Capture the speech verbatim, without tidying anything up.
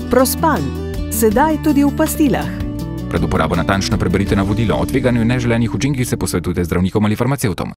Prospan, sedaj tudi v pastilah. Pred uporabo natančno preberite navodilo. O tveganju in neželenih učinkih se posvetujte z zdravnikom ali farmacevtom.